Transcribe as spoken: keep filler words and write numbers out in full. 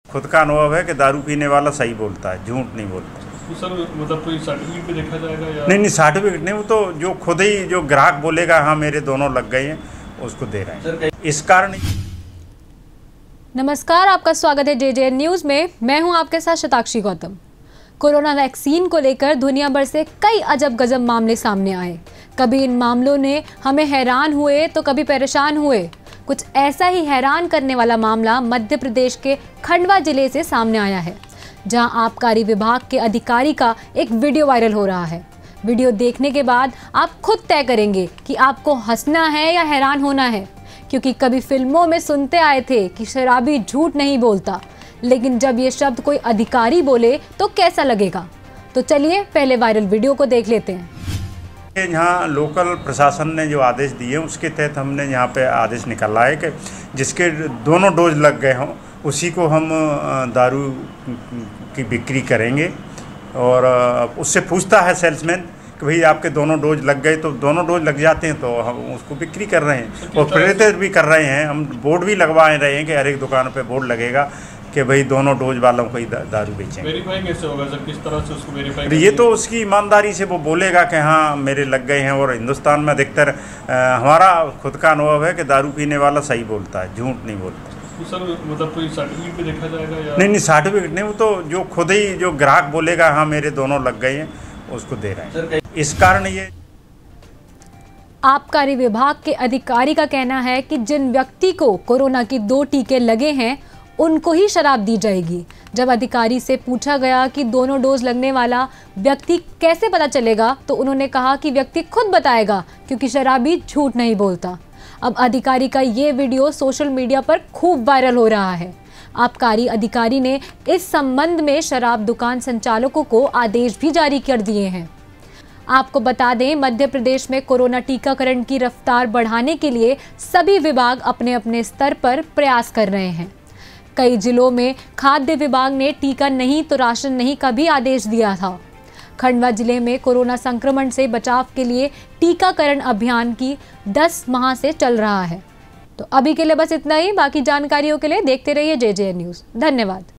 खुद का अनुभव है कि दारू पीने वाला सही बोलता है, झूठ नहीं बोलता। तो सर मतलब कोई सर्टिफिकेट पे देखा जाएगा या नहीं नहीं सर्टिफिकेट नहीं, वो तो जो खुद ही जो ग्राहक बोलेगा हाँ मेरे दोनों लग गए हैं उसको दे रहे हैं। इस कारण नमस्कार, आपका स्वागत है जे जे न्यूज़ में। मैं हूं आपके साथ शताक्षी गौतम। कोरोना वैक्सीन को लेकर दुनिया भर से कई अजब गजब मामले सामने आए। कभी इन मामलों ने हमें हैरान हुए तो कभी परेशान हुए। कुछ ऐसा ही हैरान करने वाला मामला मध्य प्रदेश के खंडवा जिले से सामने आया है, जहां आबकारी विभाग के अधिकारी का एक वीडियो वायरल हो रहा है। वीडियो देखने के बाद आप खुद तय करेंगे कि आपको हंसना है या हैरान होना है, क्योंकि कभी फिल्मों में सुनते आए थे कि शराबी झूठ नहीं बोलता, लेकिन जब ये शब्द कोई अधिकारी बोले तो कैसा लगेगा। तो चलिए पहले वायरल वीडियो को देख लेते हैं। यहाँ लोकल प्रशासन ने जो आदेश दिए उसके तहत हमने यहाँ पे आदेश निकाला है कि जिसके दोनों डोज लग गए हों उसी को हम दारू की बिक्री करेंगे। और उससे पूछता है सेल्समैन कि भाई आपके दोनों डोज लग गए, तो दोनों डोज लग जाते हैं तो हम उसको बिक्री कर रहे हैं और प्रेरित भी कर रहे हैं। हम बोर्ड भी लगवा रहे हैं कि हर एक दुकान पे बोर्ड लगेगा कि भाई दोनों डोज वालों को ही दारू बेचेंगे। वेरीफाई कैसे होगा सर, किस तरह से उसको वेरीफाई? ये तो उसकी ईमानदारी से वो बोलेगा कि हाँ मेरे लग गए हैं। और हिंदुस्तान में अधिकतर हमारा खुद का अनुभव है कि दारू पीने वाला सही बोलता है, झूठ नहीं बोलता। तो सर मतलब कोई सर्टिफिकेट पे देखा जाएगा या नहीं नहीं सर्टिफिकेट नहीं, वो तो जो खुद ही जो ग्राहक बोलेगा हाँ मेरे दोनों लग गए हैं उसको दे रहे हैं। इस कारण ये आबकारी विभाग के अधिकारी का कहना है कि जिन व्यक्ति को कोरोना की दो टीके लगे हैं उनको ही शराब दी जाएगी। जब अधिकारी से पूछा गया कि दोनों डोज लगने वाला व्यक्ति कैसे पता चलेगा, तो उन्होंने कहा कि व्यक्ति खुद बताएगा, क्योंकि शराबी झूठ नहीं बोलता। अब अधिकारी का ये वीडियो सोशल मीडिया पर खूब वायरल हो रहा है। आबकारी अधिकारी ने इस संबंध में शराब दुकान संचालकों को आदेश भी जारी कर दिए हैं। आपको बता दें, मध्य प्रदेश में कोरोना टीकाकरण की रफ्तार बढ़ाने के लिए सभी विभाग अपने अपने स्तर पर प्रयास कर रहे हैं। कई जिलों में खाद्य विभाग ने टीका नहीं तो राशन नहीं का भी आदेश दिया था। खंडवा जिले में कोरोना संक्रमण से बचाव के लिए टीकाकरण अभियान की दस माह से चल रहा है। तो अभी के लिए बस इतना ही। बाकी जानकारियों के लिए देखते रहिए जे जे न्यूज़। धन्यवाद।